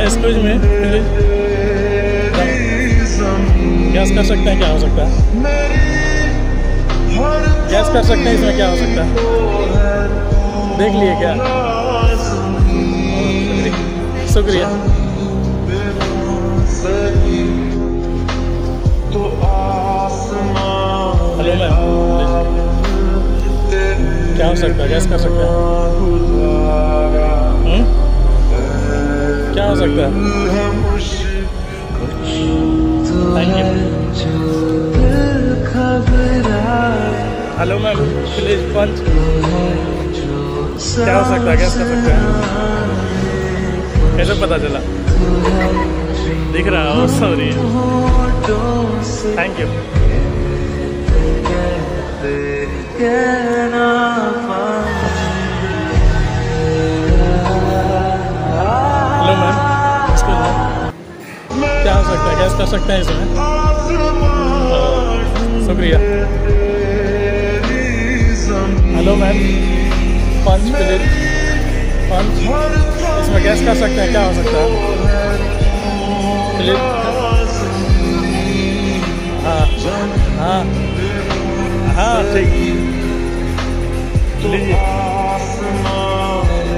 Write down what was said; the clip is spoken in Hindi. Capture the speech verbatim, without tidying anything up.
एक्सक्यूज में प्लीज, गैस कर सकते हैं क्या हो सकता है? गैस कर सकते हैं इसमें क्या हो सकता है? देख लिए क्या? शुक्रिया। हेलो मैम, क्या हो सकता है? गैस कर सकते हैं? हुँ? क्या हो सकता है? Thank you. Hello ma'am, please punch. क्या हो सकता है? गैस कर सकते हैं? कैसे पता चला? दिख रहा है? Oh sorry, thank you. Hello ma'am, excuse me, क्या हो सकता है? गैस कर सकते हैं इसमें? शुक्रिया। Hello ma'am, punch please, punch. इसमें गैस कर सकते हैं क्या हो सकता है? प्लीज। हाँ हाँ हाँ, ठीक, लीजिए।